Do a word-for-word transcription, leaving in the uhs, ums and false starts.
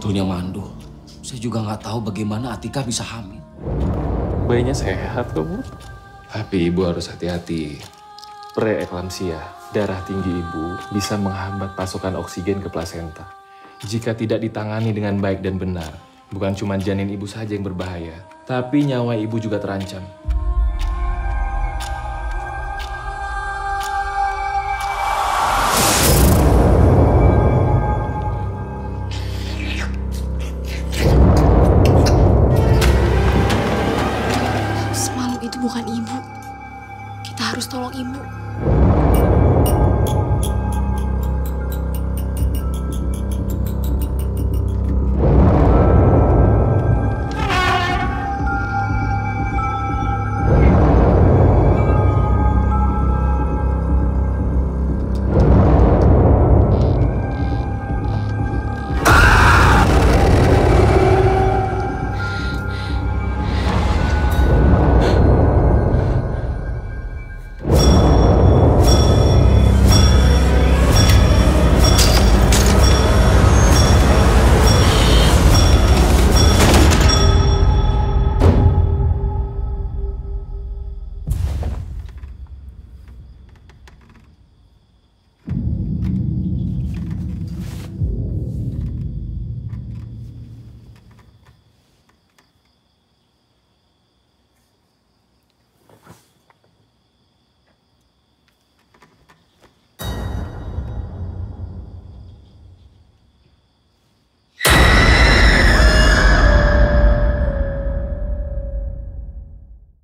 sebetulnya mandul. Saya juga nggak tahu bagaimana Atika bisa hamil. Bayinya sehat kok, Bu. Tapi ibu harus hati-hati. Preeklamsia, darah tinggi ibu bisa menghambat pasokan oksigen ke plasenta. Jika tidak ditangani dengan baik dan benar, bukan cuma janin ibu saja yang berbahaya, tapi nyawa ibu juga terancam.